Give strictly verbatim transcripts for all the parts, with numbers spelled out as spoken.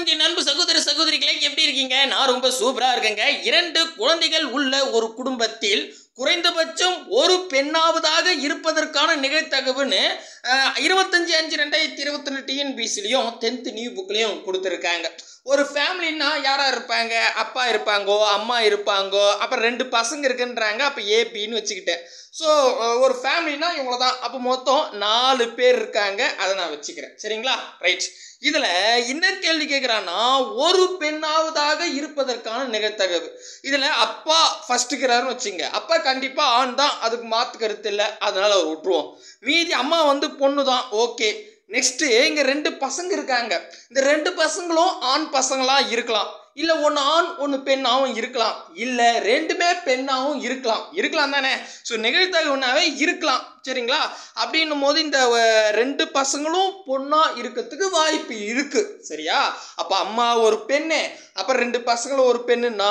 வணக்கம் என் அன்பு சகோதர சகோதரிகளே, எப்படி இருக்கீங்க? நான் ரொம்ப சூப்பரா இருக்கேங்க. இரண்டு குழந்தைகள் உள்ள ஒரு குடும்பத்தில் குறைந்தபட்சம் ஒரு பெண்ணாவதாக இருப்பதற்கான நிகழ்தகவுன்னு இருபத்தஞ்சு அஞ்சு ரெண்டாயிரத்தி இருபத்தி ரெண்டு டிஎன்பிசிலையும் டென்த் நியூ புக்லையும் கொடுத்துருக்காங்க. ஒரு ஃபேமிலின்னா யாரா இருப்பாங்க? அப்பா இருப்பாங்கோ, அம்மா இருப்பாங்கோ, அப்புறம் ரெண்டு பசங்க இருக்குன்றாங்க. அப்போ ஏபின்னு வச்சுக்கிட்டேன். ஸோ ஒரு ஃபேமிலினா இவங்கள தான். அப்போ மொத்தம் நாலு பேர் இருக்காங்க. அதை நான் வச்சுக்கிறேன். சரிங்களா? ரைட். இதில் என்ன கேள்வி கேட்குறான்னா, ஒரு பெண்ணாவதாக இருப்பதற்கான நிகழ்தகவு. இதில் அப்பா ஃபர்ஸ்ட்டுக்கிறாருன்னு வச்சுங்க. அப்பா கண்டிப்பாக ஆண் தான், அதுக்கு மாற்று கருத்து இல்லை, அதனால் அவர் விட்டுருவோம். மீதி அம்மா வந்து பொண்ணு தான், ஓகே. நெக்ஸ்ட்டு இங்கே ரெண்டு பசங்க இருக்காங்க. இந்த ரெண்டு பசங்களும் ஆண் பசங்களாக இருக்கலாம், இல்லை ஒன்று ஆண் ஒன்று பெண்ணாகவும் இருக்கலாம், இல்லை ரெண்டுமே பெண்ணாகவும் இருக்கலாம் இருக்கலாம் தானே. ஸோ நிகழ்தகவுனாவே இருக்கலாம். சரிங்களா? அப்படின்னும் போது இந்த ரெண்டு பசங்களும் பொண்ணா இருக்கிறதுக்கு வாய்ப்பு இருக்கு. சரியா? அப்போ அம்மா ஒரு பெண்ணு, அப்புறம் ரெண்டு பசங்களும் ஒரு பெண்ணுன்னா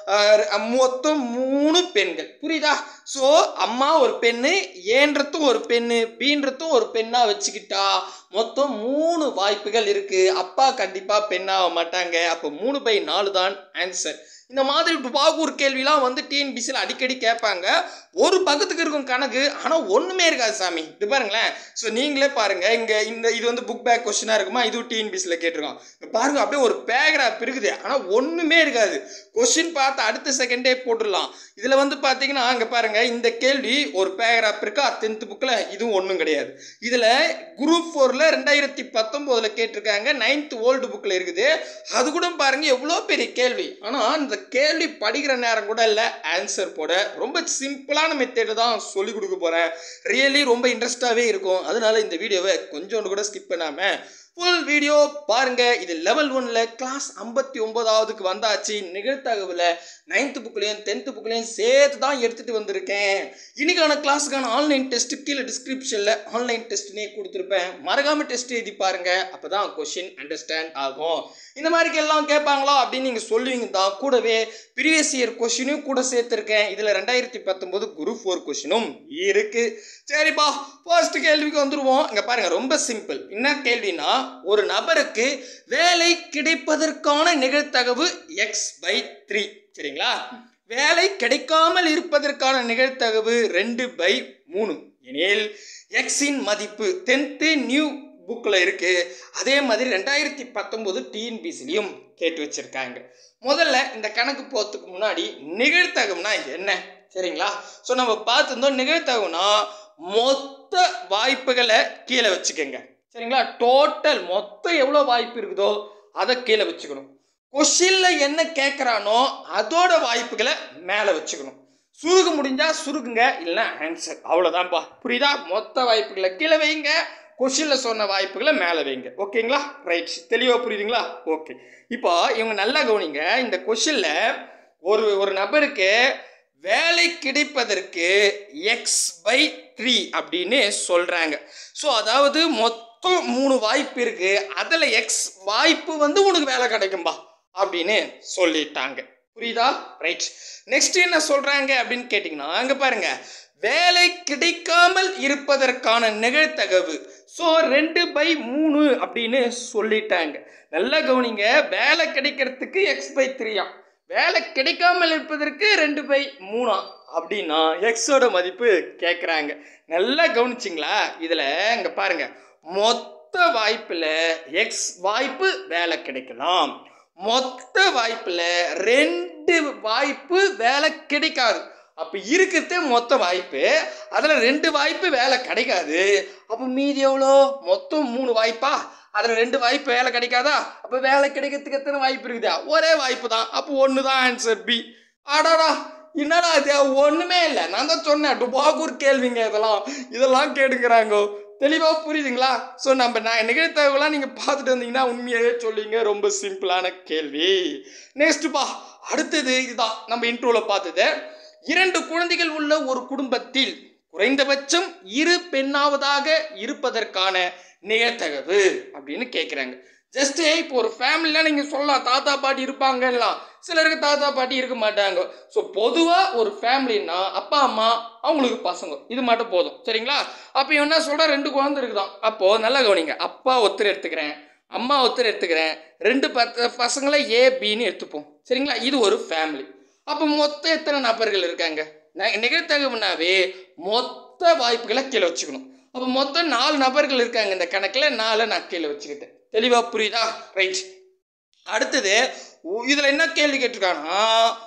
மொத்தம் மூணு பெண்கள். புரியுதா? ஸோ அம்மா ஒரு பெண்ணு, ஏன்றதும் ஒரு பெண்ணு, பீன்றதும் ஒரு பெண்ணா வச்சுக்கிட்டா மொத்தம் மூணு வாய்ப்புகள் இருக்கு. அப்பா கண்டிப்பா பெண்ணாக மாட்டாங்க. அப்போ மூணு பை நாலு தான் ஆன்சர். இந்த மாதிரி பாகூர் கேள்விலாம் வந்து டிஎன்பிசியில் அடிக்கடி கேட்பாங்க. ஒரு பக்கத்துக்கு இருக்கும் கணக்கு, ஆனால் ஒன்றுமே இருக்காது சாமி. இது பாருங்களேன். ஸோ நீங்களே பாருங்க, இங்கே இந்த இது வந்து புக் பேக் கொஸ்டினாக இருக்குமா? இதுவும் டிஎன்பிசியில் கேட்டிருக்கோம். பாருங்க, அப்படியே ஒரு பேராகிராஃப் இருக்குது, ஆனால் ஒன்றுமே இருக்காது. கொஸ்டின் பார்த்து அடுத்த செகண்டே போட்டுடலாம். இதில் வந்து பார்த்தீங்கன்னா அங்கே பாருங்க, இந்த கேள்வி ஒரு பேராகிராஃப் இருக்கா டென்த் புக்கில், இதுவும் ஒன்றும் கிடையாது. இதில் குரூப் ஃபோரில் ரெண்டாயிரத்தி பத்தொம்போதில் கேட்டிருக்காங்க, நைன்த் ஓல்டு புக்கில் இருக்குது. அது கூட பாருங்க எவ்வளோ பெரிய கேள்வி. ஆனால் இந்த கேள்வி படிக்கிற நேரம் கூட இல்லை ஆன்சர் போட. ரொம்ப சிம்பிளான மெத்தேடு தான் சொல்லிக் கொடுக்க போகிறேன். ரியலி ரொம்ப இன்ட்ரெஸ்டாகவே இருக்கும். அதனால இந்த வீடியோவை கொஞ்சோண்டு கூட ஸ்கிப் பண்ணாமல் ஃபுல் வீடியோ பாருங்க. இது லெவல் ஒன்ல கிளாஸ் ஐம்பத்தி ஒன்பதாவதுக்கு வந்தாச்சு. நிகழ்தகவில் நைன்த் புக்லையும் டென்த் புக்லையும் சேர்த்து தான் எடுத்துகிட்டு வந்திருக்கேன். இன்னைக்கான கிளாஸுக்கான ஆன்லைன் டெஸ்ட் கீழே டிஸ்கிரிப்ஷனில் ஆன்லைன் டெஸ்ட்னே கொடுத்துருப்பேன். மறக்காம டெஸ்ட் எழுதி பாருங்க. அப்போ தான் கொஷின் அண்டர்ஸ்டாண்ட் ஆகும். இந்த மாதிரி எல்லாம் கேட்பாங்களா அப்படின்னு நீங்கள் சொல்லுவீங்க தான். கூடவே ப்ரீவியஸ் இயர் கொஷினும் கூட சேர்த்துருக்கேன். இதில் ரெண்டாயிரத்தி பத்தொம்போது குரூப் ஃபோர் கொஷினும் இருக்கு. சரிப்பா, ஃபர்ஸ்ட் கேள்விக்கு வந்துடுவோம். இங்கே பாருங்க, ரொம்ப சிம்பிள். என்ன கேள்வினா, ஒரு நபருக்கு வேலை கிடைப்பதற்கான நிகழ்தகவு எக்ஸ் பை த்ரீ. சரிங்களா? வேலை கிடைக்காமல் இருப்பதற்கான நிகழ்தகவு ரெண்டு பை மூணு எனில் எக்ஸின் மதிப்பு டென்த்து நியூ புக்கில் இருக்கு. அதே மாதிரி ரெண்டாயிரத்தி பத்தொம்போது டிஎன்பிசிலையும் கேட்டு வச்சிருக்காங்க. முதல்ல இந்த கணக்கு போகிறதுக்கு முன்னாடி நிகழ்தகவுனா என்ன? சரிங்களா? ஸோ நம்ம பார்த்துருந்தோம், நிகழ்தகவுனா மொத்த வாய்ப்புகளை கீழே வச்சுக்கோங்க. சரிங்களா? டோட்டல் மொத்தம் எவ்வளோ வாய்ப்பு இருக்குதோ அதை கீழே வச்சுக்கணும். கொஷினில் என்ன கேட்குறானோ அதோட வாய்ப்புகளை மேலே வச்சுக்கணும். சுருக்க முடிஞ்சா சுருக்குங்க, இல்லைன்னா ஆன்சர். அவ்வளோதான்ப்பா. புரியுதா? மொத்த வாய்ப்புகளை கீழே வைங்க, கொஷினில் சொன்ன வாய்ப்புகளை மேலே வைங்க. ஓகேங்களா? ரைட். தெளிவாக புரியுதுங்களா? ஓகே. இப்போ இவங்க நல்லா கவனிங்க. இந்த கொஷினில் ஒரு ஒரு நபருக்கு வேலை கிடைப்பதற்கு எக்ஸ் பை த்ரீ அப்படின்னு சொல்கிறாங்க. ஸோ அதாவது மொத்தம் மூணு வாய்ப்பு இருக்கு, அதில் எக்ஸ் வாய்ப்பு வந்து உனக்கு வேலை கிடைக்கும்பா அப்படின்னு சொல்லிட்டாங்க. புரியுதா? ரைட். நெக்ஸ்ட் என்ன சொல்றாங்க அப்படின்னு கேட்டிங்கன்னா, அங்கே பாருங்க, வேலை கிடைக்காமல் இருப்பதற்கான நிகழ்தகவு ஸோ ரெண்டு பை மூணு அப்படின்னு சொல்லிட்டாங்க. நல்லா கவனிங்க. வேலை கிடைக்கிறதுக்கு எக்ஸ் பை த்ரீயா, வேலை கிடைக்காமல் இருப்பதற்கு ரெண்டு பை மூணா அப்படின்னா எக்ஸோட மதிப்பு கேட்குறாங்க. நல்லா கவனிச்சிங்களா? இதில் இங்கே பாருங்க, மொத்த வாய்ப்பில் எக்ஸ் வாய்ப்பு வேலை கிடைக்கலாம், மொத்த வாய்ப்பில் ரெண்டு வாய்ப்பு வேலை கிடைக்காது. அப்போ இருக்கிறதே மொத்த வாய்ப்பு, அதில் ரெண்டு வாய்ப்பு வேலை கிடைக்காது. அப்போ மீதி எவ்வளோ? மொத்தம் மூணு வாய்ப்பா, அதில் ரெண்டு வாய்ப்பு வேலை கிடைக்காதா? அப்போ வேலை கிடைக்கிறதுக்கு எத்தனை வாய்ப்பு இருக்குதா? ஒரே வாய்ப்பு தான். அப்போ ஒன்று தான் ஆன்சர் பி. ஆடாடா, என்னடா அது? ஒன்றுமே இல்லை. நான் தான் சொன்னேன், டுபாகூர் கேள்விங்க இதெல்லாம். இதெல்லாம் கேட்டுக்கிறாங்க. தெளிவாக புரியுதுங்களா? ஸோ நம்ம நான் நிகழ்த்தகவெல்லாம் நீங்கள் பார்த்துட்டு வந்தீங்கன்னா உண்மையாகவே சொல்லுவீங்க. ரொம்ப சிம்பிளான கேள்வி. நெக்ஸ்ட்டுப்பா, அடுத்தது இதுதான் நம்ம இன்ட்ரோவில் பார்த்தது. இரண்டு குழந்தைகள் உள்ள ஒரு குடும்பத்தில் குறைந்தபட்சம் இரு பெண்ணாவதாக இருப்பதற்கான நிகழ்தகவு அப்படின்னு கேட்குறாங்க. ஜஸ்ட் இப்போ ஒரு ஃபேமிலியில் நீங்கள் சொல்லலாம், தாத்தா பாட்டி இருப்பாங்கலாம், சிலருக்கு தாத்தா பாட்டி இருக்க மாட்டாங்க. ஸோ பொதுவாக ஒரு ஃபேமிலின்னா அப்பா அம்மா அவங்களுக்கு பசங்க, இது மட்டும் போதும். சரிங்களா? அப்போ என்ன சொல்கிறா, ரெண்டு குழந்தை இருக்குதான். அப்போது நல்லா கவனிங்க. அப்பா ஒருத்தர் எடுத்துக்கிறேன், அம்மா ஒருத்தர் எடுத்துக்கிறேன், ரெண்டு பத்து பசங்களை ஏ பின்னு எடுத்துப்போம். சரிங்களா? இது ஒரு ஃபேமிலி. அப்போ மொத்தம் எத்தனை நபர்கள் இருக்காங்க? நிகழ்த்தகவுனாவே மொத்த வாய்ப்புகளை கீழே வச்சுக்கணும். அப்போ மொத்தம் நாலு நபர்கள் இருக்காங்க. இந்த கணக்கில் நாலு நான் கீழே வச்சுக்கிட்டேன். தெளிவா புரியுதா? ரைட். அடுத்தது இதில் என்ன கேள்வி கேட்டிருக்காங்கன்னா,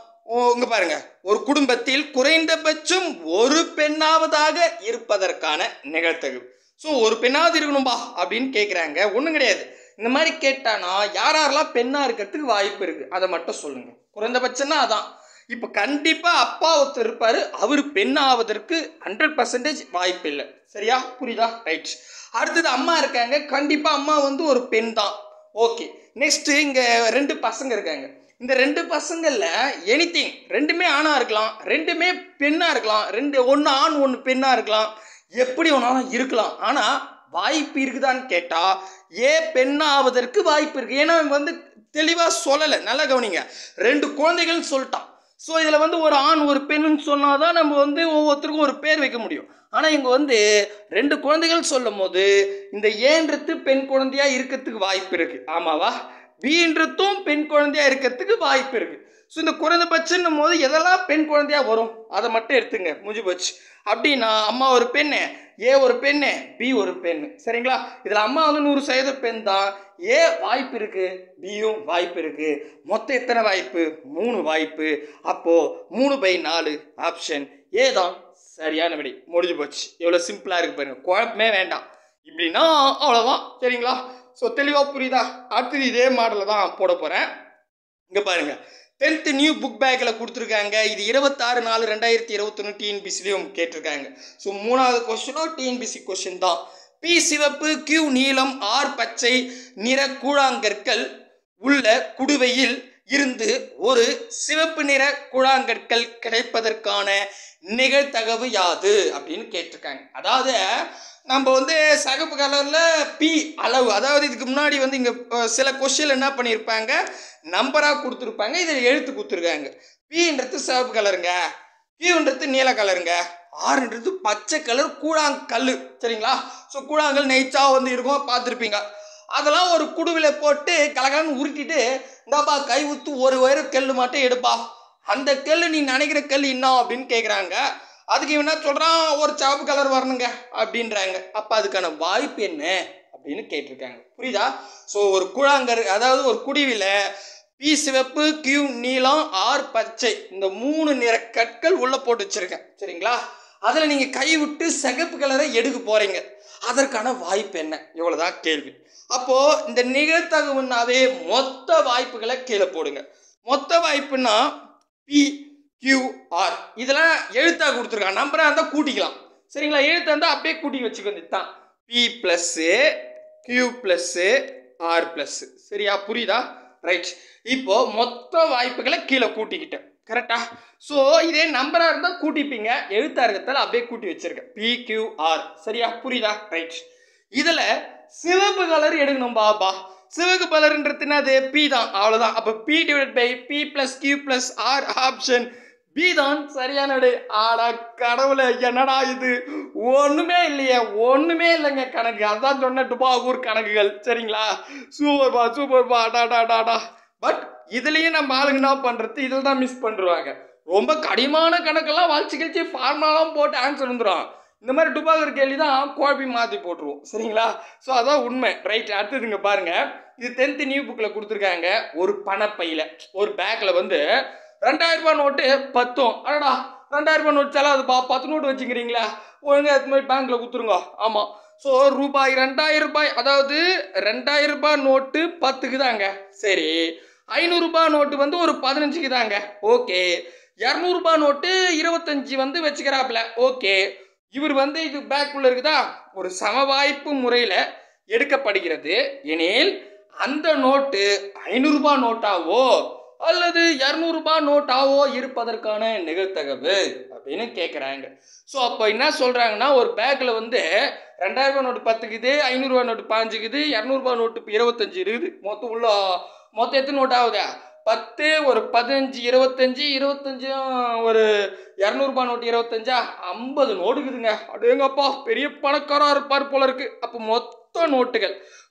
இங்க பாருங்க, ஒரு குடும்பத்தில் குறைந்தபட்சம் ஒரு பெண்ணாவதாக இருப்பதற்கான நிகழ்த்தகவு. ஸோ ஒரு பெண்ணாவது இருக்கணும்பா அப்படின்னு கேட்குறாங்க. ஒன்றும் கிடையாது. இந்த மாதிரி கேட்டானா யார் யாரெல்லாம் பெண்ணாக இருக்கிறதுக்கு வாய்ப்பு இருக்குது அதை மட்டும் சொல்லுங்கள். குறைந்தபட்சம்னா அதான். இப்போ கண்டிப்பாக அப்பா ஒருத்தர் இருப்பார், அவர் பெண் ஆவதற்கு ஹண்ட்ரட் பர்சன்டேஜ் வாய்ப்பு இல்லை. சரியா? புரியுதா? ரைட். அடுத்தது அம்மா இருக்காங்க, கண்டிப்பாக அம்மா வந்து ஒரு பெண் தான். ஓகே. நெக்ஸ்ட்டு இங்கே ரெண்டு பசங்க இருக்காங்க. இந்த ரெண்டு பசங்களில் எனிதிங் ரெண்டுமே ஆணாக இருக்கலாம், ரெண்டுமே பெண்ணாக இருக்கலாம், ரெண்டு ஒன்று ஆண் ஒன்று பெண்ணாக இருக்கலாம், எப்படி வேணாலும் இருக்கலாம். ஆனால் வாய்ப்பு இருக்குதான்னு கேட்டால் ஏ பெண்ணாவதற்கு வாய்ப்பு இருக்குது. ஏன்னா வந்து தெளிவாக சொல்லலை. நல்லா கவனிங்க. ரெண்டு குழந்தைகள்னு சொல்லிட்டான். ஸோ இதில் வந்து ஒரு ஆண் ஒரு பெண்ணுன்னு சொன்னால் தான் நம்ம வந்து ஒவ்வொருத்தருக்கும் ஒரு பேர் வைக்க முடியும். ஆனால் இங்கே வந்து ரெண்டு குழந்தைகள் சொல்லும் போது இந்த ஏன்றது பெண் குழந்தையாக இருக்கிறதுக்கு வாய்ப்பு இருக்குது. ஆமாவா? பீன்றதும் பெண் குழந்தையாக இருக்கிறதுக்கு வாய்ப்பு இருக்குது. ஸோ இந்த குறைந்தபட்சம் போது எதெல்லாம் பெண் குழந்தையாக வரும் அதை மட்டும் எடுத்துங்க, முடிஞ்சு போச்சு. அப்படின்னா அம்மா ஒரு பெண்ணு, ஏ ஒரு பெண்ணு, பி ஒரு பெண்ணு. சரிங்களா? இதில் அம்மா வந்து நூறு சதவீத பெண் தான், ஏ வாய்ப்பு இருக்குது, பியும் வாய்ப்பு இருக்குது. மொத்தம் எத்தனை வாய்ப்பு? மூணு வாய்ப்பு. அப்போது மூணு பை நாலு ஆப்ஷன் ஏ தான் சரியான விடை. முடிஞ்சு போச்சு. எவ்வளோ சிம்பிளாக இருக்குது பாருங்கள். குழப்பமே வேண்டாம். இப்படின்னா அவ்வளோதான். சரிங்களா? ஸோ தெளிவாக புரியுதா? அடுத்தது இதே மாடலில் தான் போட போகிறேன். இங்கே பாருங்கள், டென்த்து நியூ புக் பேக்கில் கொடுத்துருக்காங்க. இது இருபத்தாறு நாலு ரெண்டாயிரத்தி இருபத்தொன்று டிஎன்பிசிலையும் கேட்டிருக்காங்க. ஸோ மூணாவது கொஸ்டினும் டிஎன்பிசி கொஸ்டின் தான். பி சிவப்பு, கியூ நீலம், ஆர் பச்சை நிற கூழாங்கற்கள் உள்ள குடுவையில் இருந்து ஒரு சிவப்பு நிற கூழாங்கற்கள் கிடைப்பதற்கான நிகழ்தகவு யாது அப்படின்னு கேட்டிருக்காங்க. அதாவது நம்ம வந்து சகப்பு கலரில் பி அளவு, அதாவது இதுக்கு முன்னாடி வந்து இங்கே சில கொஸ்டின் என்ன பண்ணியிருப்பாங்க, நம்பராக கொடுத்துருப்பாங்க, இதில் எழுத்து கொடுத்துருக்காங்க. பின்றது சிவப்பு கலருங்க, கியூன்றது நீல கலருங்க, ஆறுன்றது பச்சை கலர் கூழாங்கல். சரிங்களா? ஸோ கூழாங்கல் நெய்ச்சா வந்து இருக்கும், பார்த்துருப்பீங்க. அதெல்லாம் ஒரு குடுவில் போட்டு கலகலன்னு உருட்டிட்டு, இந்தாப்பா கை ஊற்று ஒரு வயிறு கல் மட்டும் எடுப்பா, அந்த கல் நீ நினைக்கிற கல் இன்னும் அப்படின்னு கேட்குறாங்க. அதுக்கு இவன் என்ன சொல்கிறான், ஒரு சிவப்பு கலர் வரணுங்க அப்படின்றாங்க. அப்போ அதுக்கான வாய்ப்பு என்ன அப்படின்னு கேட்டிருக்காங்க. புரியுதா? ஸோ ஒரு கூழாங்கர், அதாவது ஒரு குடிவில் பி சிவப்பு, கியூ நீலம், ஆர் பச்சை, இந்த மூணு நிற கற்கள் உள்ளே போட்டு வச்சுருக்கேன். சரிங்களா? அதில் நீங்கள் கை விட்டு சிகப்பு கலரை எடுக்க போகிறீங்க. அதற்கான வாய்ப்பு என்ன? இவ்வளோதான் கேள்வி. அப்போது இந்த நிகழ்தகவுனாவே மொத்த வாய்ப்புகளை கீழே போடுங்க. மொத்த வாய்ப்புன்னா பி கியூ ஆர் இதெல்லாம் எழுத்தாக கொடுத்துருக்காங்க. நம்பராக இருந்தால் கூட்டிக்கலாம். சரிங்களா? எழுத்தாக இருந்தால் அப்படியே கூட்டி வச்சுக்கோங்க. தான் P plus, Q plus, R plus. சரியா? புரியுதா? ரைட். இப்போது மொத்த வாய்ப்புகளை கீழே கூட்டிக்கிட்டேன். கரெக்டா? ஸோ இதே நம்பராக இருந்தால் கூட்டிப்பீங்க, எழுத்தாக இருக்கிறதால அப்படியே கூட்டி வச்சுருக்கேன். P Q R. சரியா? புரியுதா? ரைட். இதில் சிவப்பு கலர் எடுக்கணும் பாபா. சிவப்பு கலர்ன்றது என்னது? பி தான். அவ்வளோதான். அப்போ P divide by P plus Q plus R option P தான் சரியான விடை. ஆடா கடவுளை, என்னடா இது, ஒன்றுமே இல்லையே, ஒன்றுமே இல்லைங்க கணக்கு. அதான் சொன்ன டுபாகூர் கணக்குகள். சரிங்களா? சூப்பர்பா சூப்பர்பா. Tata tata. பட் இதுலேயும் நம்ம ஆளுங்க என்ன பண்ணுறது, இதில் தான் மிஸ் பண்ணுறாங்க. ரொம்ப கடினமான கணக்கெல்லாம் வளர்ச்சி கழிச்சு ஃபார்முலாலாம் போட்டு ஆன்சர் வந்துடும். இந்த மாதிரி டுபாகூர் கேள்வி தான் குழப்பி மாற்றி போட்டுருவோம். சரிங்களா? ஸோ அதான் உண்மை. ரைட். அடுத்ததுங்க பாருங்கள், இது டென்த்து நியூ புக்கில் கொடுத்துருக்காங்க. ஒரு பணப்பையில், ஒரு பேக்கில் வந்து ரெண்டாயிரம் ரூபாய் நோட்டு பத்தும். அடடா, ரெண்டாயிரம் ரூபாய் நோட்டு செல்லாதுப்பா, பத்து நோட்டு வச்சுக்கிறீங்களா, ஒழுங்காக அது மாதிரி பேங்க்கில் கொடுத்துருங்க. ஆமாம். ஸோ ரூபாய் ரெண்டாயிரம் ரூபாய், அதாவது ரெண்டாயிரம் ரூபாய் நோட்டு பத்துக்கு தாங்க. சரி, ஐநூறுரூபா நோட்டு வந்து ஒரு பதினஞ்சுக்கு தாங்க. ஓகே. இரநூறுபா நோட்டு இருபத்தஞ்சி வந்து வச்சுக்கிறாப்புல. ஓகே. இவர் வந்து இது பேக்குள்ளே இருக்குதா, ஒரு சமவாய்ப்பு முறையில் எடுக்கப்படுகிறது எனில் அந்த நோட்டு ஐநூறுரூபா நோட்டாவோ அல்லது இரநூறுபா நோட்டாவோ இருப்பதற்கான நிகழ்தகவு அப்படின்னு கேட்குறாங்க. ஸோ அப்போ என்ன சொல்கிறாங்கன்னா, ஒரு பேக்கில் வந்து ரெண்டாயிரம் ரூபா நோட்டு பத்துக்குது, ஐநூறுரூவா நோட்டு பாஞ்சுக்குது, இரநூறுபா நோட்டு இப்போ இருபத்தஞ்சி இருக்குது. மொத்தம் உள்ள மொத்தம் எத்தனை நோட்டு ஆகுதா? பத்து, ஒரு பதினஞ்சு, இருபத்தஞ்சி, இருபத்தஞ்சும் ஒரு இரநூறுபா நோட்டு இருபத்தஞ்சா, ஐம்பது நோட்டுக்குதுங்க. அப்படியேங்கப்பா, பெரிய பணக்காராக இருப்பார் போல இருக்குது. அப்போ மொத்த நோட்டுகள்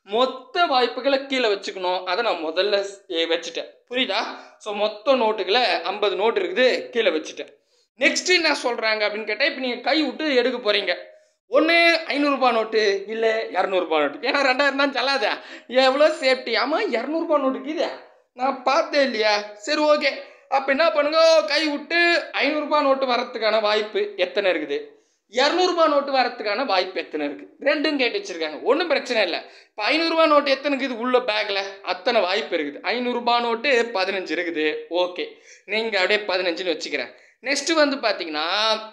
மொத்த வாய்ப்புகளை கீழே வச்சுக்கணும். அதை நான் முதல்ல வச்சுட்டேன். புரியுதா? ஸோ மொத்த நோட்டுகளை ஐம்பது நோட்டு இருக்குது, கீழே வச்சுட்டேன். நெக்ஸ்ட் என்ன சொல்கிறாங்க அப்படின்னு கேட்டால், இப்போ நீங்கள் கை விட்டு எடுக்க போகிறீங்க. ஒன்று ஐநூறுரூபா நோட்டு, இல்லை இரநூறுபா நோட்டு. ஏன்னா ரெண்டாயிரம் தான் சொல்லாதா, எவ்வளோ சேஃப்டி. ஆமாம், இரநூறுபா நோட்டுக்கு இது நான் பார்த்தேன் இல்லையா? சரி, ஓகே. அப்போ என்ன பண்ணுங்க, கை விட்டு ஐநூறுரூபா நோட்டு வரத்துக்கான வாய்ப்பு எத்தனை இருக்குது, இரநூறுபா நோட்டு வரத்துக்கான வாய்ப்பு எத்தனை இருக்குது, ரெண்டும் கேட்டு வச்சுருக்காங்க. ஒன்றும் பிரச்சனை இல்லை. இப்போ ஐநூறுரூபா நோட்டு எத்தனை இருக்குது உள்ள பேக்கில், அத்தனை வாய்ப்பு இருக்குது. ஐநூறுரூபா நோட்டு பதினஞ்சு இருக்குது. ஓகே, நீங்கள் அப்படியே பதினஞ்சுன்னு வச்சுக்கிறேன். நெக்ஸ்ட்டு வந்து பார்த்தீங்கன்னா,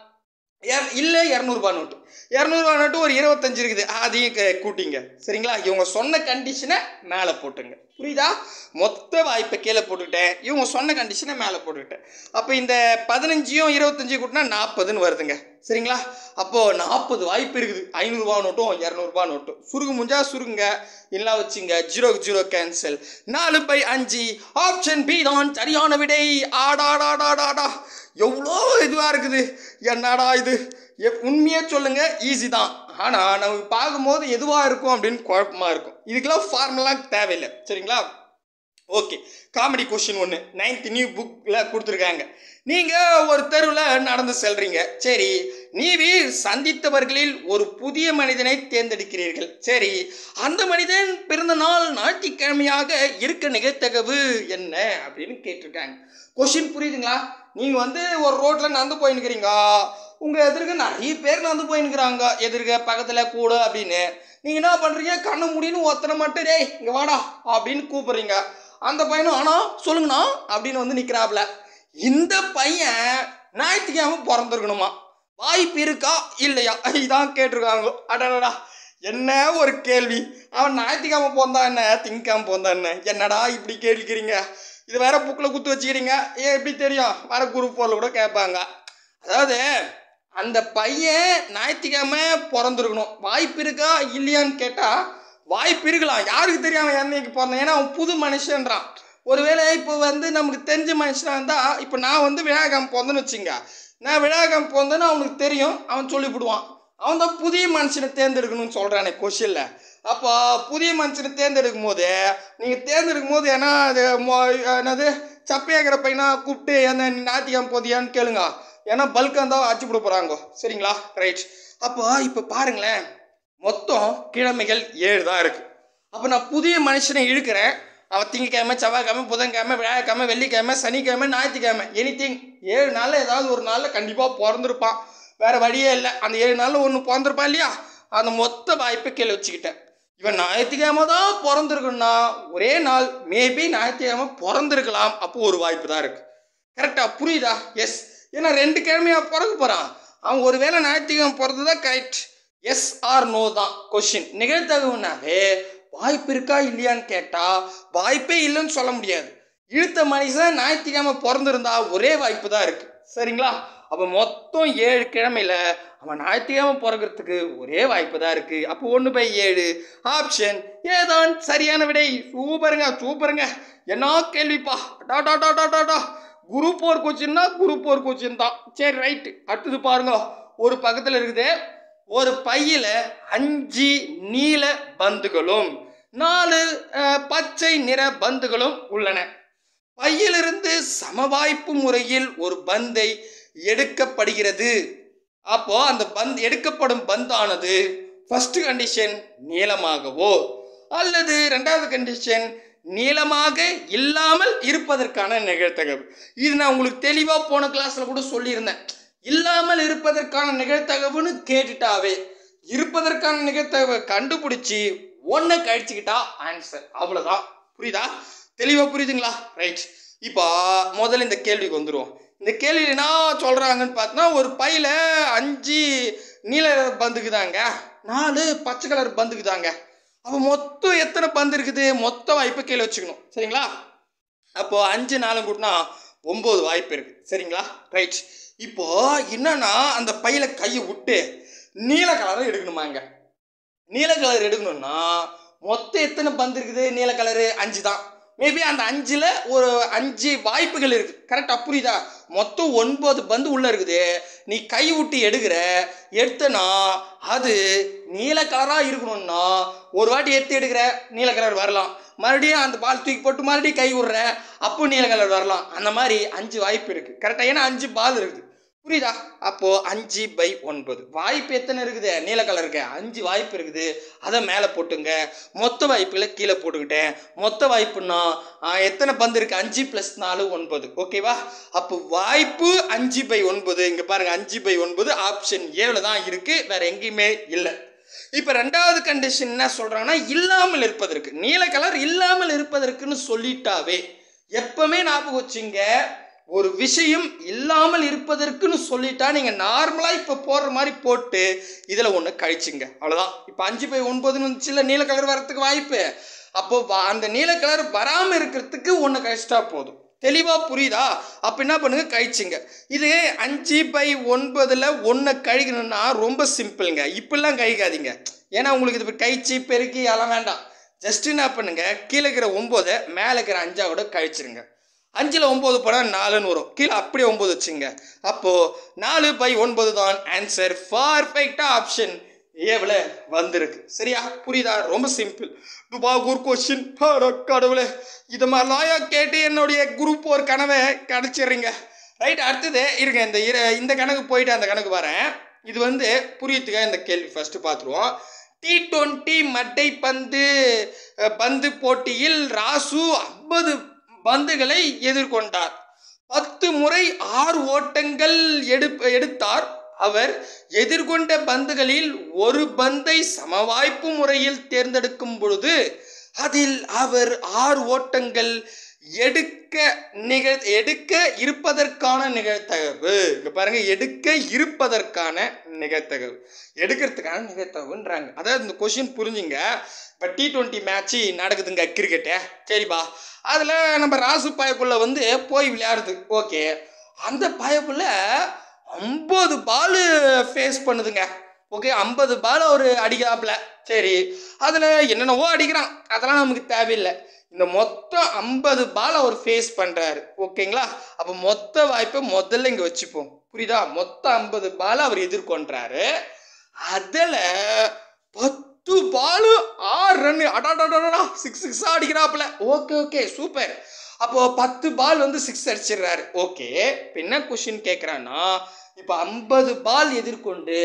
இல்லை இரநூறுபா நோட்டு இரநூறுபா நோட்டு ஒரு இருபத்தஞ்சு இருக்குது, அதையும் கூட்டிங்க. சரிங்களா? இவங்க சொன்ன கண்டிஷனை மேலே போட்டுங்க. புரியுதா? மொத்த வாய்ப்பை கீழே போட்டுக்கிட்டேன், இவங்க சொன்ன கண்டிஷனை மேலே போட்டுக்கிட்டேன். அப்போ இந்த பதினஞ்சையும் இருபத்தஞ்சையும் கூட்டினா நாற்பதுன்னு வருதுங்க. சரிங்களா? அப்போது நாற்பது வாய்ப்பு இருக்குது. ஐநூறுரூவா நோட்டும் இரநூறுபா நோட்டும். சுருகு முடிஞ்சா சுருங்குங்க, இல்லை வச்சுங்க. ஜீரோக்கு ஜீரோ கேன்சல். நாலு பை அஞ்சு, ஆப்ஷன் பி தான் சரியான விடை. ஆடாடாடாடாடா, எவ்வளோ இதுவாக இருக்குது. என்னடா இது, உண்மையாக சொல்லுங்கள், ஈஸி தான். ஆனால் நமக்கு பார்க்கும்போது எதுவாக இருக்கும் அப்படின்னு குழப்பமாக இருக்கும். இதுக்கெல்லாம் ஃபார்முலாம் தேவையில்லை. சரிங்களா? ஓகே, காமெடி கொஸ்டின் ஒன்று நைன்த் நியூ புக்கில் கொடுத்துருக்காங்க. நீங்கள் ஒரு தெருவில் நடந்து செல்றீங்க. சரி, நீவீர் சந்தித்தவர்களில் ஒரு புதிய மனிதனை தேர்ந்தெடுக்கிறீர்கள். சரி, அந்த மனிதன் பிறந்த நாள் ஞாயிற்றுக்கிழமையாக இருக்க நிகழ்த்தகவு என்ன அப்படின்னு கேட்டிருக்காங்க. கொஸ்டின் புரியுதுங்களா? நீங்கள் வந்து ஒரு ரோட்டில் நடந்து போயின்னுக்கிறீங்க, உங்கள் எதிர்க்க நிறைய பேர் நடந்து போயின்னுக்கிறாங்க, எதிர்க்க பக்கத்தில் கூட அப்படின்னு. நீங்கள் என்ன பண்ணுறீங்க, கண்ணு முடின்னு ஒருத்தனை மட்டும் டேய் இங்கே வாடா அப்படின்னு கூப்பிட்றீங்க. அந்த பையனும் ஆனால் சொல்லுங்கண்ணா அப்படின்னு வந்து நிற்கிறாப்புல. இந்த பையன் ஞாயிற்றுக்கிழமை பிறந்திருக்கணுமா, வாய்ப்பு இருக்கா இல்லையா, இதான் கேட்டிருக்காங்க. அடடா, என்ன ஒரு கேள்வி. அவன் ஞாயிற்றுக்கிழமை போந்தா என்ன, திங்கக்கிழமை போந்தா என்ன, என்னடா இப்படி கேள்விக்கிறீங்க? இது வேற புக்கில் குத்து வச்சுக்கிறீங்க. ஏன் எப்படி தெரியும், வர குரூப் போல கூட கேட்பாங்க. அதாவது அந்த பையன் ஞாயிற்றுக்கிழமை பிறந்திருக்கணும், வாய்ப்பு இருக்கா இல்லையான்னு கேட்டால் வாய்ப்பு இருக்கலாம். யாருக்கு தெரியாம என்னைக்கு பிறந்தேன், ஏன்னா அவன் புது மனுஷன்றான். ஒருவேளை இப்போ வந்து நமக்கு தெரிஞ்ச மனுஷனாக இருந்தால், இப்போ நான் வந்து விழாக்காம பிறந்தேன்னு வச்சுங்க, நான் விழாக்காம பிறந்தேன்னு அவனுக்கு தெரியும், அவன் சொல்லிவிடுவான். அவன் தான் புதிய மனுஷனை தேர்ந்தெடுக்கணும்னு சொல்கிறானே கொஷினில். அப்போ புதிய மனுஷனை தேர்ந்தெடுக்கும் போது நீங்கள் தேர்ந்தெடுக்கும் போது ஏன்னா அது என்னது சப்பையாக்கிற பையனா கூப்பிட்டு என்ன ஞாயிற்றுக்கிழமை போதியான்னு கேளுங்க. ஏன்னா பல்காக தான் அச்சு போட போகிறாங்க. சரிங்களா? ரைட். அப்போ இப்போ பாருங்களேன், மொத்தம் கிழமைகள் ஏழு தான் இருக்குது. அப்போ நான் புதிய மனுஷனை இழுக்கிறேன். அவன் திங்கக்கிழமை, செவ்வாய்க்கிழமை, புதன்கிழமை, வியாழக்கிழமை, வெள்ளிக்கிழமை, சனிக்கிழமை, ஞாயிற்றுக்கிழமை, எனி திங் ஏழு நாளில் ஏதாவது ஒரு நாளில் கண்டிப்பாக பிறந்திருப்பான். வேறு வழியே இல்லை. அந்த ஏழு நாளில் ஒன்று பிறந்திருப்பான் இல்லையா? அந்த மொத்த வாய்ப்பை கீழே வச்சுக்கிட்டேன். இவன் ஞாயிற்றுக்கிழமை தான் பிறந்திருக்குன்னா ஒரே நாள் மேபி ஞாயிற்றுக்கிழமை பிறந்திருக்கலாம். அப்போது ஒரு வாய்ப்பு தான் இருக்குது. கரெக்டாக புரியுதா? எஸ். ஏன்னா ரெண்டு கிழமையாக பிறக்க போகிறான். அவன் ஒரு வேளை ஞாயிற்றுக்கிழமை பிறந்து தான் கரெக்ட். எஸ் ஆர் நோ தான் கொஷின். நிகழ்த்தகவுனாவே வாய்ப்பு இருக்கா இல்லையான்னு கேட்டால் வாய்ப்பே இல்லைன்னு சொல்ல முடியாது. இழுத்த மனுஷன் ஞாயிற்றுக்கிழமை பிறந்திருந்தா ஒரே வாய்ப்பு தான் இருக்குது. சரிங்களா? அப்போ மொத்தம் ஏழு கிழமையில் அவன் ஞாயிற்றுக்கிழமை பிறக்கிறதுக்கு ஒரே வாய்ப்பு தான் இருக்குது. அப்போ ஒன்று பை ஏழு, ஆப்ஷன் ஏதான் சரியான விடை. சூப்பருங்க சூப்பருங்க. என்ன கேள்விப்பா, டா டா டா டா டா குரூப் ஃபோர் கொஸ்டின்னா குரூப் ஃபோர் கொஸ்டின் தான். சரி, ரைட்டு. அடுத்தது பாருங்க, ஒரு பக்கத்தில் இருக்குது. ஒரு பையில் அஞ்சு நீல பந்துகளும் நாலு பச்சை நிற பந்துகளும் உள்ளன. பையிலிருந்து சமவாய்ப்பு முறையில் ஒரு பந்தை எடுக்கப்படுகிறது. அப்போ அந்த பந்த் எடுக்கப்படும் பந்தானது ஃபர்ஸ்ட் கண்டிஷன் நீளமாகவோ அல்லது ரெண்டாவது கண்டிஷன் நீளமாக இல்லாமல் இருப்பதற்கான நிகழ்த்தகவு. இது நான் உங்களுக்கு தெளிவாக போன கிளாஸில் கூட சொல்லியிருந்தேன். இல்லாமல் இருப்பதற்கான நிகழ்த்தகவுன்னு கேட்டுட்டாவே இருப்பதற்கான நிகழ்த்தகவை கண்டுபிடிச்சி ஒன்றை கழிச்சுக்கிட்டா ஆன்சர். அவ்வளோதான். புரியுதா? தெளிவாக புரியுதுங்களா? ரைட். இப்போ முதல்ல இந்த கேள்விக்கு வந்துடுவோம். இந்த கேள்வி என்ன சொல்கிறாங்கன்னு பார்த்தோன்னா, ஒரு பையில் அஞ்சு நீல பந்துக்குதாங்க, நாலு பச்சை கலர் பந்துக்குதாங்க. அப்போ மொத்தம் எத்தனை பந்து இருக்குது, மொத்த வாய்ப்பு கீழே வச்சுக்கணும். சரிங்களா? அப்போது அஞ்சு நாலும் கூட்டினா ஒம்பது வாய்ப்பு இருக்குது. சரிங்களா? ரைட். இப்போது என்னன்னா, அந்த பையில் கையை விட்டு நீல கலரை எடுக்கணுமாங்க. நீல கலர் எடுக்கணும்னா மொத்தம் எத்தனை பந்து இருக்குது, நீல கலரு அஞ்சு தான். மேபி அந்த அஞ்சில் ஒரு அஞ்சு வாய்ப்புகள் இருக்குது. கரெக்டாக புரியுதா? மொத்தம் ஒன்பது பந்து உள்ளே இருக்குது. நீ கை விட்டு எடுக்கிற, எடுத்தனா அது நீல கலராக இருக்கணும்னா ஒரு வாட்டி எடுத்து எடுக்கிற நீல கலர் வரலாம், மறுபடியும் அந்த பால் தூக்கி போட்டு மறுபடியும் கை விடுற அப்போ நீல கலர் வரலாம். அந்த மாதிரி அஞ்சு வாய்ப்பு இருக்குது. கரெக்டாக? ஏன்னா அஞ்சு பால் இருக்குது. புரியுதா? அப்போது அஞ்சு பை ஒன்பது வாய்ப்பு எத்தனை இருக்குது? நீல கலருக்கு அஞ்சு வாய்ப்பு இருக்குது. அதை மேலே போட்டுங்க. மொத்த வாய்ப்புகளை கீழே போட்டுக்கிட்டேன். மொத்த வாய்ப்புன்னா எத்தனை பந்து இருக்குது? அஞ்சு ப்ளஸ் நாலு ஒன்பது. ஓகேவா? அப்போ வாய்ப்பு அஞ்சு பை ஒன்பது. இங்கே பாருங்கள், அஞ்சு பை ஒன்பது ஆப்ஷன் ஏழில் தான் இருக்குது, வேறு எங்கேயுமே இல்லை. இப்போ ரெண்டாவது கண்டிஷன் என்ன சொல்கிறாங்கன்னா, இல்லாமல் இருப்பதற்கு. நீல கலர் இல்லாமல் இருப்பதற்குன்னு சொல்லிட்டாவே எப்பவுமே ஞாபகம் வச்சுங்க, ஒரு விஷயம் இல்லாமல் இருப்பதற்குன்னு சொல்லிட்டா நீங்கள் நார்மலாக இப்போ போடுற மாதிரி போட்டு இதில் ஒன்று கழிச்சுங்க, அவ்வளோதான். இப்போ அஞ்சு பை ஒன்பதுன்னு வந்துச்சுல நீல கலர் வரத்துக்கு வாய்ப்பு. அப்போ அந்த நீல கலர் வராமல் இருக்கிறதுக்கு ஒன்று கழிச்சிட்டா போதும். தெளிவாக புரியுதா? அப்போ என்ன பண்ணுங்க, கழிச்சுங்க. இது அஞ்சு பை ஒன்பதில் ஒன்று கழிக்கணும்னா ரொம்ப சிம்பிளுங்க. இப்படிலாம் கழிக்காதீங்க, ஏன்னா உங்களுக்கு இது கழிச்சு பெருக்கி அதெல்லாம் வேண்டாம். ஜஸ்ட் என்ன பண்ணுங்க, கீழே இருக்கிற ஒம்போதை மேலே இருக்கிற அஞ்சா கூட கழிச்சிருங்க. அஞ்சில் ஒம்பது போனால் நாலுன்னு வரும், கீழே அப்படியே ஒம்பது வச்சுங்க. அப்போது நாலு பை ஒன்பது தான் ஆன்சர். பர்ஃபெக்டாக ஆப்ஷன் ஏவில் வந்திருக்கு. சரியா? புரியுதா? ரொம்ப சிம்பிள். துபாகூர் கொஸ்டின். கடவுளே, இது மாதிரிலாம் கேட்டு என்னுடைய குரூப் ஒரு கனவை கிடச்சிட்றீங்க. ரைட், அடுத்தது இருங்க, இந்த இந்த கணக்கு போயிட்டு அந்த கணக்கு வரேன். இது வந்து புரியத்துக்காக இந்த கேள்வி ஃபஸ்ட்டு பார்த்துருவோம். டி டுவெண்ட்டி மட்டை பந்து பந்து போட்டியில் ராசு ஐம்பது பந்துகளை எதிர்கொண்டார். பத்து முறை ஆறு ஓட்டங்கள் எடு எடுத்தார் அவர் எதிர்கொண்ட பந்துகளில் ஒரு பந்தை சமவாய்ப்பு முறையில் தேர்ந்தெடுக்கும் பொழுது அதில் அவர் ஆறு ஓட்டங்கள் எடுக்க நிகழ் எடுக்க இருப்பதற்கான நிகழ்தகவு. இங்க பாருங்க, எடுக்க இருப்பதற்கான நிகழ்தகவு, எடுக்கிறதுக்கான நிகழ்தகவுன்றாங்க. அதாவது இந்த கொஸ்டின் புரிஞ்சுங்க. இப்போ டி டுவெண்ட்டி மேட்ச்சு நடக்குதுங்க, கிரிக்கெட்டு. சரிப்பா, அதில் நம்ம ராசு பாயப்புள்ள வந்து போய் விளையாடுது. ஓகே, அந்த பாயப்புள்ள ஐம்பது பால் ஃபேஸ் பண்ணுதுங்க. ஓகே, ஐம்பது பால் அவர் அடிக்கிறாப்புல. சரி, அதில் என்னென்னவோ அடிக்கிறான், அதெல்லாம் நமக்கு தேவையில்லை. இந்த மொத்தம் ஐம்பது பால் அவர் ஃபேஸ் பண்ணுறாரு. ஓகேங்களா? அப்போ மொத்த வாய்ப்பை முதல்ல இங்கே வச்சுப்போம். புரியுதா? மொத்தம் ஐம்பது பால் அவர் எதிர்கொண்டாரு. அதில் பத்து பால் ஆறு ரன்னு, அடாடாடா சிக்ஸ் சிக்ஸாக அடிக்கிறாப்புல. Okay okay super. அப்போது பத்து பால் வந்து சிக்ஸ் அடிச்சிடுறாரு. ஓகே, இப்போ என்ன கொஸ்டின் கேட்குறான்னா, இப்போ ஐம்பது பால் எதிர்கொண்டு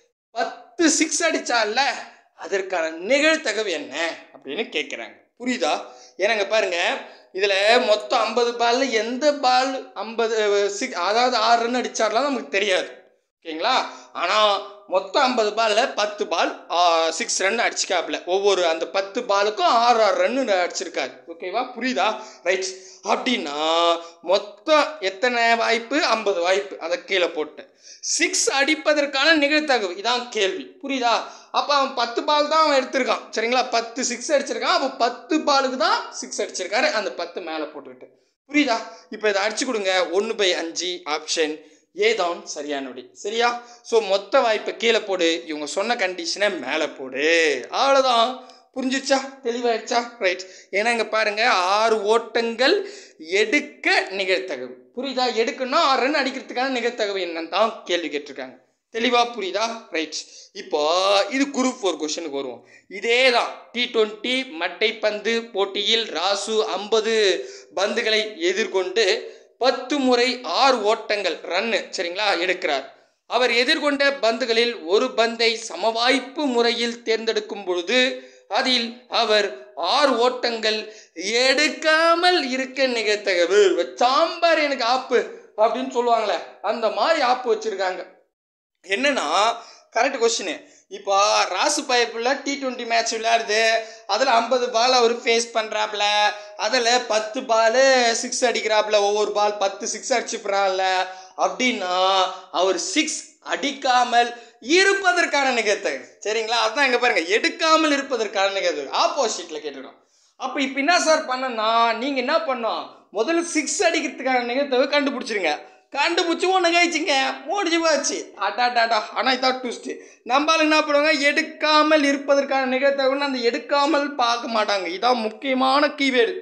பத்து சிக்ஸ் அடித்தால அதற்கான நிகழ்தகவு என்ன அப்படின்னு கேட்குறாங்க. புரியுதா? ஏன்னாங்க பாருங்க, இதில் மொத்தம் ஐம்பது பாலில் எந்த பால் ஐம்பது சிக்ஸ் அதாவது ஆறு ரன் அடித்தார்லாம் நமக்கு தெரியாது. ஓகேங்களா? ஆனால் மொத்தம் ஐம்பது பாலில் பத்து பால் சிக்ஸ் ரன் அடிச்சுக்காப்புல. ஒவ்வொரு அந்த பத்து பாலுக்கும் ஆறு ஆறு ரன்னு அடிச்சிருக்காரு. ஓகேவா? புரியுதா? ரைட். அப்படின்னா மொத்தம் எத்தனை வாய்ப்பு? ஐம்பது வாய்ப்பு. அதை கீழே போட்டு சிக்ஸ் அடிப்பதற்கான நிகழ்தகவு இதான் கேள்வி. புரியுதா? அப்போ அவன் பத்து பால் தான் அவன் எடுத்திருக்கான். சரிங்களா? பத்து சிக்ஸ் அடிச்சிருக்கான். அப்போ பத்து பாலுக்கு தான் சிக்ஸ் அடிச்சிருக்காரு. அந்த பத்து மேலே போட்டுக்கிட்டு. புரியுதா? இப்போ இதை அடிச்சு கொடுங்க. ஒன்று பை அஞ்சு ஆப்ஷன் ஏதான் சரியான விடை. சரியா? ஸோ மொத்த வாய்ப்பை கீழே போடு, இவங்க சொன்ன கண்டிஷனை மேலே போடு. அவ்வளோதான். புரிஞ்சிச்சா? தெளிவாயிடுச்சா? ரைட். ஏன்னா இங்கே பாருங்க, ஆறு ஓட்டங்கள் எடுக்க நிகழ்தகவு. புரியுதா? எடுக்கணும்னா ஆறு ரன் அடிக்கிறதுக்கான நிகழ்தகவு என்னன்னு தான் கேள்வி கேட்டிருக்காங்க. தெளிவாக புரியுதா? ரைட். இப்போ இது குரூப் ஃபோர் கொஸ்டினுக்கு வருவோம். இதே தான் டி டுவெண்ட்டி மட்டைப்பந்து போட்டியில் ராசு ஐம்பது பந்துகளை எதிர்கொண்டு பத்து முறை ஆறு ஓட்டங்கள் ரன்னு சரிங்களா எடுக்கிறார். அவர் எதிர்கொண்ட பந்துகளில் ஒரு பந்தை சமவாய்ப்பு முறையில் தேர்ந்தெடுக்கும் பொழுது அதில் அவர் ஆறு ஓட்டங்கள் எடுக்காமல் இருக்க நிகழ்தகவு. சாம்பார் எனக்கு ஆப்பு அப்படின்னு சொல்லுவாங்களே, அந்த மாதிரி ஆப்பு வச்சிருக்காங்க. என்னன்னா கரெக்ட் கொஸ்டின். இப்போ ராசு பைப்பில் டி டுவெண்ட்டி மேட்ச் விளையாடுது. அதில் ஐம்பது பால் அவர் ஃபேஸ் பண்ணுறாப்புல. அதில் பத்து பால் சிக்ஸ் அடிக்கிறாப்புல. ஒவ்வொரு பால் பத்து சிக்ஸ் அடிச்சுப்படுறாள்ல. அப்படின்னா அவர் சிக்ஸ் அடிக்காமல் இருப்பதற்கான நிகழ்தகவு. சரிங்களா? அதுதான் இங்கே பாருங்கள், எடுக்காமல் இருப்பதற்கான நிகழ்தகவு ஆப்போசிட்டில் கேட்டுருக்கோம். அப்போ இப்போ என்ன சார் பண்ணனா, நீங்கள் என்ன பண்ணோம், முதல்ல சிக்ஸ் அடிக்கிறதுக்கான நிகழ்தகவு கண்டுபிடிச்சிருங்க. கண்டுபிடிச்சி ஒன்று கழிச்சிங்க, முடிஞ்சு போச்சு. அட்டா டாட்டா. ஆனால் இதான் ட்விஸ்ட்டு. நம்மளுக்கு என்ன பண்ணுவாங்க, எடுக்காமல் இருப்பதற்கான நிகழ்தகவுன்னு அந்த எடுக்காமல் பார்க்க மாட்டாங்க. இதான் முக்கியமான கீவேர்டு.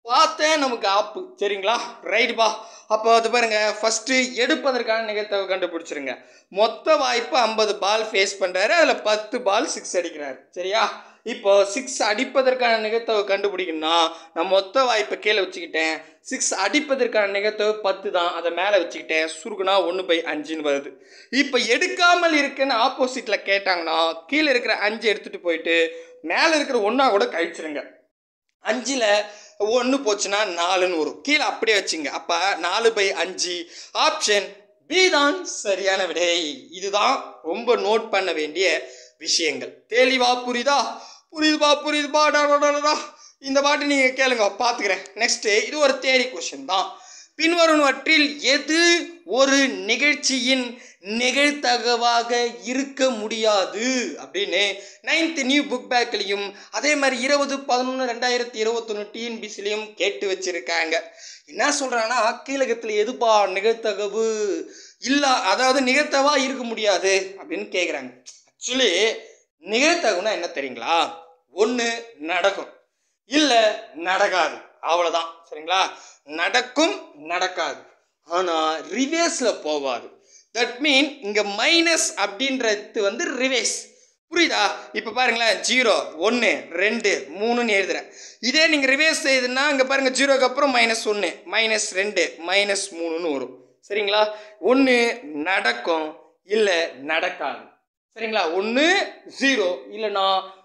பார்த்தேன் நமக்கு ஆப்பு. சரிங்களா, ரைட்டுப்பா. அப்போ அது பாருங்க, ஃபர்ஸ்ட் எடுப்பதற்கான நிகழ்தகவு கண்டுபிடிச்சிருங்க. மொத்த வாய்ப்பு ஐம்பது பால் ஃபேஸ் பண்றாரு, அதுல பத்து பால் சிக்ஸ் அடிக்கிறாரு. சரியா, இப்போ சிக்ஸ் அடிப்பதற்கான நிகழ்தகவு கண்டுபிடிக்கணும்னா நான் மொத்த வாய்ப்பை கீழே வச்சுக்கிட்டேன், சிக்ஸ் அடிப்பதற்கான நிகழ்தகவு பத்து தான், அதை மேலே வச்சுக்கிட்டேன், சுருக்குனா ஒன்று பை அஞ்சுன்னு வருது. இப்போ எடுக்காமல் இருக்குன்னு ஆப்போசிட்ல கேட்டாங்கன்னா கீழே இருக்கிற அஞ்சு எடுத்துட்டு போயிட்டு மேலே இருக்கிற ஒன்றா கூட கழிச்சிருங்க. அஞ்சில் ஒன்று போச்சுன்னா நாலுன்னு வரும், கீழே அப்படியே வச்சுங்க. அப்போ நாலு பை அஞ்சு, ஆப்ஷன் பி தான் சரியான விடை. இதுதான் ரொம்ப நோட் பண்ண வேண்டிய விஷயங்கள். தெளிவா புரியுதா? புரியுதுபா புரியுதுபா டா. இந்த பாட்டு நீங்கள் கேளுங்க, பார்த்துக்கிறேன். நெக்ஸ்ட்டு, இது ஒரு தேரி கொஸ்டின் தான். பின்வருவற்றில் எது ஒரு நிகழ்ச்சியின் நிகழ்தகவாக இருக்க முடியாது அப்படின்னு நைன்த் நியூ புக் பேக்லையும் அதே மாதிரி இருபது பதினொன்று ரெண்டாயிரத்தி இருபத்தொன்று டிஎன்பிசிலையும் கேட்டு வச்சிருக்காங்க. என்ன சொல்றாங்கன்னா, கீழகத்தில் எதுப்பா நிகழ்தகவு இல்லை, அதாவது நிகழ்த்தவா இருக்க முடியாது அப்படின்னு கேட்குறாங்க. ஆக்சுவலி நிகழ்தகவுனா என்ன தெரியுங்களா? ஒன்று நடக்கும், இல்லை நடக்காது, அவ்வளோதான். சரிங்களா, நடக்கும் நடக்காது, ஆனால் ரிவேர்ஸில் போகாது. தட் மீன் இங்கே மைனஸ் அப்படின்றது வந்து ரிவேர்ஸ். புரியுதா? இப்போ பாருங்களேன், ஜீரோ ஒன்று ரெண்டு மூணுன்னு எழுதுறேன். இதே நீங்கள் ரிவேர்ஸ் செய்யுதுன்னா இங்கே பாருங்கள், ஜீரோக்கு அப்புறம் மைனஸ் ஒன்று மைனஸ் ரெண்டு மைனஸ் மூணுன்னு வரும். சரிங்களா, ஒன்று நடக்கும், இல்லை நடக்காது. சரிங்களா, ஒன்று ஜீரோ இல்லைன்னா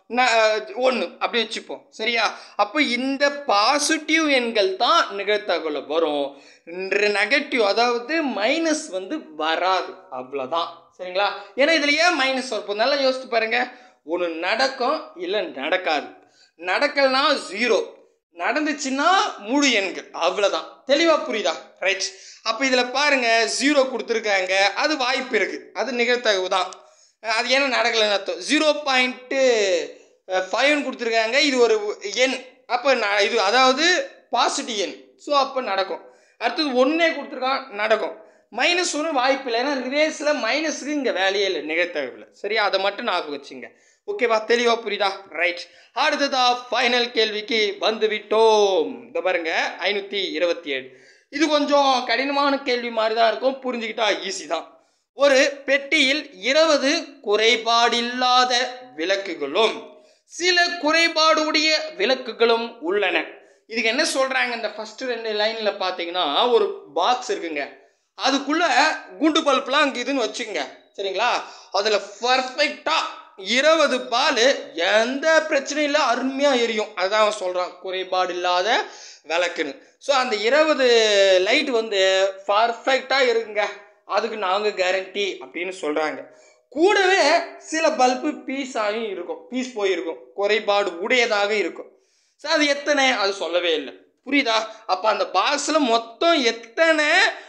ஒன்று அப்படி வச்சுப்போம். சரியா, அப்போ இந்த பாசிட்டிவ் எண்கள் தான் நிகழ்தகவுல வரும், நெகட்டிவ் அதாவது மைனஸ் வந்து வராது, அவ்வளோதான். சரிங்களா, ஏன்னா இதில் ஏன் மைனஸ் வரப்போ நல்லா யோசித்து பாருங்க. ஒன்று நடக்கும், இல்லை நடக்காது. நடக்கலனா ஜீரோ, நடந்துச்சுன்னா முழு எண்கள், அவ்வளோதான். தெளிவாக புரியுதா? ரைட். அப்போ இதில் பாருங்க, ஜீரோ கொடுத்துருக்காங்க, அது வாய்ப்பு இருக்குது, அது நிகழ்தகவு தான். அது ஏன்னா நடக்கலைன்னு அர்த்தம். ஜீரோ பாயிண்ட்டு ஃபைவ்னு கொடுத்துருக்காங்க, இது ஒரு எண், அப்போ இது அதாவது பாசிட்டிவ் எண், ஸோ அப்போ நடக்கும். அடுத்தது ஒன்றே கொடுத்துருக்கான், நடக்கும். மைனஸ் ஒன்று வாய்ப்பு இல்லை, ஏன்னா ரிவேர்ஸில் மைனஸுக்கு இங்கே வேலையே இல்லை நிகழ்தகவில். சரியா, அதை மட்டும் ஞாபகம் வச்சுங்க. ஓகேவா, தெளிவாக புரியுதா? ரைட். அடுத்ததா ஃபைனல் கேள்விக்கு வந்து விட்டோம். இந்த பாருங்க, ஐநூற்றி இருபத்தி ஏழு. இது கொஞ்சம் கடினமான கேள்வி மாதிரி தான் இருக்கும், புரிஞ்சுக்கிட்டா ஈஸி தான். ஒரு பெட்டியில் இருபது குறைபாடில்லாத விளக்குகளும் சில குறைபாடுடைய விளக்குகளும் உள்ளன. இதுக்கு என்ன சொல்றாங்க, இந்த ஃபர்ஸ்ட் ரெண்டு லைன்ல பாத்தீங்கன்னா ஒரு பாக்ஸ் இருக்குங்க, அதுக்குள்ள குண்டு பல்ப்லாம் இருக்குதுன்னு வச்சுக்கோங்க. சரிங்களா, அதுல பர்ஃபெக்டா இருபது பால் எந்த பிரச்சனையும் இல்லை, அருமையா எரியும். அதுதான் அவன் சொல்றான் குறைபாடு இல்லாத விளக்குன்னு. ஸோ அந்த இருபது லைட் வந்து பர்ஃபெக்டா இருக்குங்க, அதுக்கு நாங்கள் கேரண்டி அப்படின்னு சொல்கிறாங்க. கூடவே சில பல்பு பீஸ் ஆகி இருக்கும், பீஸ் போயிருக்கும், குறைபாடு உடையதாக இருக்கும். ஸோ அது எத்தனை அது சொல்லவே இல்லை. புரியுதா? அப்போ அந்த பாக்ஸில் மொத்தம் எத்தனை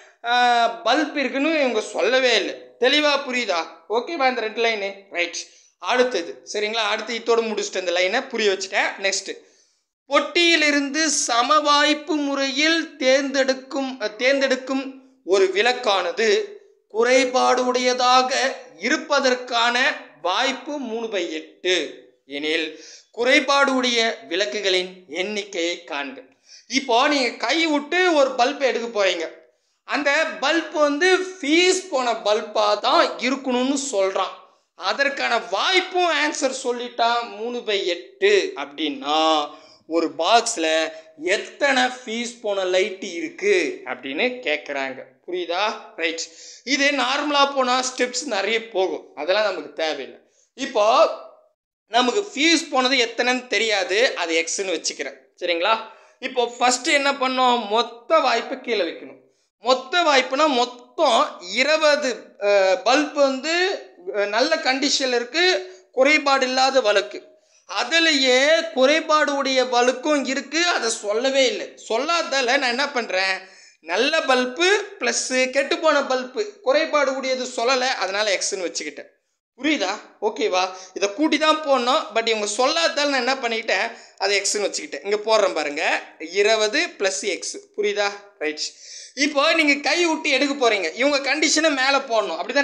பல்ப் இருக்குன்னு இவங்க சொல்லவே இல்லை. தெளிவாக புரியுதா? ஓகேவா இந்த ரெண்டு லைனு? ரைட். அடுத்தது சரிங்களா, அடுத்து இதோடு முடிச்சுட்டு இந்த லைனை புரிய வச்சுட்டேன். நெக்ஸ்ட், பொட்டியிலிருந்து சமவாய்ப்பு முறையில் தேர்ந்தெடுக்கும் தேர்ந்தெடுக்கும் ஒரு விளக்கானது குறைபாடு உடையதாக இருப்பதற்கான வாய்ப்பு மூணு பை எட்டு எனில் குறைபாடு உடைய விளக்குகளின் எண்ணிக்கையை காண்க. இப்போ நீங்க கை விட்டு ஒரு பல்பை எடுக்க போறீங்க, அந்த பல்ப் வந்து ஃபீஸ் போன பல்பா தான் இருக்கணும்னு சொல்றான். அதற்கான வாய்ப்பும் ஆன்சர் சொல்லிட்டான் மூணு பை எட்டு. அப்படின்னா ஒரு பாக்ஸில் எத்தனை ஃபீஸ் போன லைட்டு இருக்குது அப்படின்னு கேட்குறாங்க. புரியுதா? ரைட். இது நார்மலாக போனால் ஸ்டெப்ஸ் நிறைய போகும், அதெல்லாம் நமக்கு தேவையில்லை. இப்போ நமக்கு ஃபீஸ் போனது எத்தனைன்னு தெரியாது, அது எக்ஸ்ன்னு வச்சுக்கிறேன். சரிங்களா, இப்போ ஃபஸ்ட்டு என்ன பண்ணோம், மொத்த வாய்ப்பு கீழே வைக்கணும். மொத்த வாய்ப்புனா மொத்தம் இருபது பல்ப் வந்து நல்ல கண்டிஷனில் இருக்குது, குறைபாடு இல்லாத வழக்கு. அதுலேயே குறைபாடு உடைய வழுக்கும் இருக்குது, அதை சொல்லவே இல்லை. சொல்லாதால நான் என்ன பண்ணுறேன், நல்ல பல்பு ப்ளஸ்ஸு கெட்டுப்போன பல்பு குறைபாடு உடையது சொல்லலை, அதனால் எக்ஸ்ன்னு வச்சுக்கிட்டேன். புரியுதா? ஓகேவா? இதை கூட்டி தான் போடணும், பட் இவங்க சொல்லாதால் நான் என்ன பண்ணிக்கிட்டேன், அதை எக்ஸ்ன்னு வச்சுக்கிட்டேன். இங்கே போடுறேன் பாருங்கள், இருபது ப்ளஸ் எக்ஸ். புரியுதா? ரைட். இப்போ நீங்கள் கை விட்டு எடுக்க போகிறீங்க, இவங்க கண்டிஷனை மேலே போடணும், அப்படி தானே?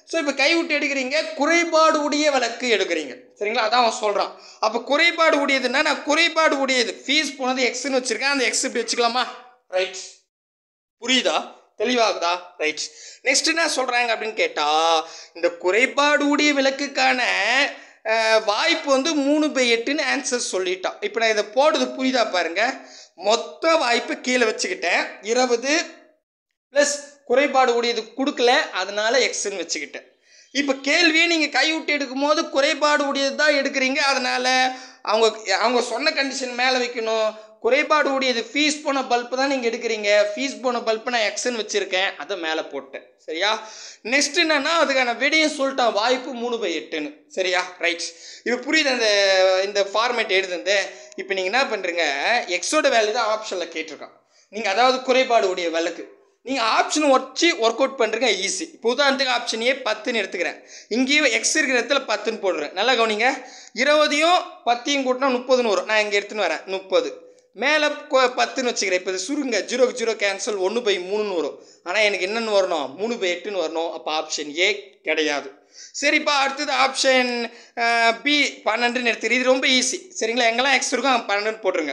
ஸோ இப்போ கைவிட்டு எடுக்கிறீங்க, குறைபாடு உடைய விளக்கு எடுக்கிறீங்க. சரிங்களா, அதான் அவன் சொல்கிறான். அப்போ குறைபாடு உடையதுன்னா நான் குறைபாடு உடையது ஃபீஸ் போனது எக்ஸ்ன்னு வச்சுருக்கேன், அந்த எக்ஸ் இப்படி வச்சுக்கலாமா? ரைட், புரியுதா? தெளிவாகுதா? ரைட். நெக்ஸ்ட் என்ன சொல்கிறாங்க அப்படின்னு கேட்டால், இந்த குறைபாடு உடைய விளக்குக்கான வாய்ப்பு வந்து மூணு பை எட்டுன்னு ஆன்சர் சொல்லிட்டான். இப்போ நான் இதை போடுறது புரியுதா பாருங்க. மொத்த வாய்ப்பு கீழே வச்சுக்கிட்டேன், இருபது ப்ளஸ் குறைபாடு உடையது கொடுக்கல, அதனால எக்ஸ்ன்னு வச்சுக்கிட்டேன். இப்போ கேள்வியை நீங்கள் கைவிட்டு எடுக்கும் போது குறைபாடு உடையது தான் எடுக்கிறீங்க, அதனால அவங்க அவங்க சொன்ன கண்டிஷன் மேலே வைக்கணும். குறைபாடு உடையது ஃபீஸ் போன பல்ப்பு தான் நீங்கள் எடுக்கிறீங்க, ஃபீஸ் போன பல்ப்பு நான் எக்ஸ்ன்னு வச்சுருக்கேன், அதை மேலே போட்டேன். சரியா? நெக்ஸ்ட் என்னன்னா அதுக்கான விடையும் சொல்லிட்டான், வாய்ப்பு மூணு பை எட்டுன்னு. சரியா? ரைட். இப்போ புரியுது அந்த இந்த ஃபார்மேட் எழுதுந்து. இப்போ நீங்கள் என்ன பண்ணுறீங்க, எக்ஸோட வேல்யூ தான் ஆப்ஷனில் கேட்டிருக்கான். நீங்கள் அதாவது குறைபாடு உடைய விளக்கு நீங்கள் ஆப்ஷன் வச்சு ஒர்க் அவுட் பண்ணுறங்க ஈஸி. இப்போ உதாரணத்துக்கு ஆப்ஷன் ஏ பத்துன்னு எடுத்துக்கிறேன், இங்கேயும் எக்ஸ் இருக்கிற இடத்துல பத்துன்னு போடுறேன். நல்லா கவனிங்க, இருபதையும் பத்தையும் கூட்டினா முப்பதுன்னு வரும். நான் இங்கே எடுத்துன்னு வரேன் முப்பது, மேலே பத்துன்னு வச்சுக்கிறேன். இப்போ இது சுருங்க, ஜீரோக்கு ஜீரோ கேன்சல், ஒன்று பை மூணுன்னு வரும். ஆனால் எனக்கு என்னென்னு வரணும், மூணு பை எட்டுன்னு வரணும். அப்போ ஆப்ஷன் ஏ கிடையாது. சரிப்பா, அடுத்தது ஆப்ஷன் பி பன்னெண்டுன்னு எடுத்துக்கிறேன். இது ரொம்ப ஈஸி. சரிங்களா, எங்கெல்லாம் எக்ஸ் இருக்கும் அங்கே பன்னெண்டுன்னு போட்டுருங்க.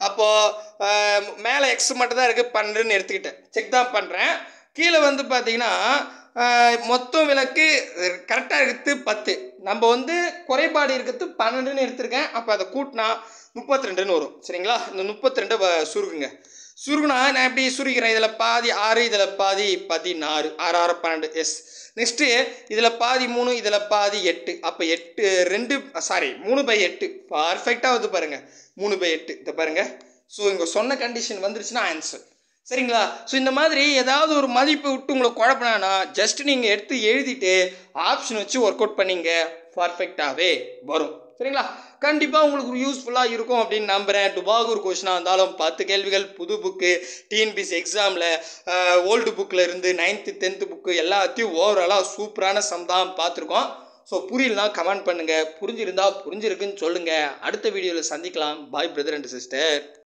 அப்போது மேலே எக்ஸ் மட்டும் தான் இருக்குது, பன்னெண்டுன்னு எடுத்துக்கிட்டேன். செக் தான் பண்ணுறேன். கீழே வந்து பார்த்தீங்கன்னா மொத்தம் விளக்கு கரெக்டாக இருக்குது பத்து, நம்ம வந்து குறைபாடு இருக்கிறது பன்னெண்டுன்னு எடுத்திருக்கேன். அப்போ அதை கூட்டினா முப்பத்தி ரெண்டுன்னு வரும். சரிங்களா, இந்த முப்பத்தி ரெண்டு சுருக்குங்க. சுருக்குனா நான் எப்படி சுருக்கிறேன், இதில் பாதி ஆறு, இதில் பாதி பதினாறு, ஆறு ஆறு பன்னெண்டு. எஸ். நெக்ஸ்ட்டு இதில் பாதி மூணு, இதில் பாதி எட்டு. அப்போ எட்டு ரெண்டு சாரி மூணு பை எட்டு பர்ஃபெக்டாக வந்து பாருங்கள், மூணு பை எட்டு இதை பாருங்கள். ஸோ இங்கே சொன்ன கண்டிஷன் வந்துருச்சுன்னா ஆன்சர். சரிங்களா? ஸோ இந்த மாதிரி ஏதாவது ஒரு மதிப்பை விட்டு உங்களை குழப்பினானா ஜஸ்ட் நீங்கள் எடுத்து எழுதிட்டு ஆப்ஷன் வச்சு ஒர்க் அவுட் பண்ணிங்க, பர்ஃபெக்டாகவே வரும். சரிங்களா? கண்டிப்பாக உங்களுக்கு யூஸ்ஃபுல்லாக இருக்கும் அப்படின்னு நம்புகிறேன். டுபாகூர் கொஷினாக இருந்தாலும் பத்து கேள்விகள் புது புக்கு, டிஎன்பிஎஸ்சி எக்ஸாமில் ஓல்டு புக்கில் இருந்து நைன்த்து டென்த்து புக்கு எல்லாத்தையும் ஓவராலாக சூப்பரான சம் தான் பார்த்துருக்கோம். ஸோ புரியலனா கமெண்ட் பண்ணுங்கள், புரிஞ்சிருந்தால் புரிஞ்சிருக்குன்னு சொல்லுங்கள். அடுத்த வீடியோவில் சந்திக்கலாம். Bye brother and sister.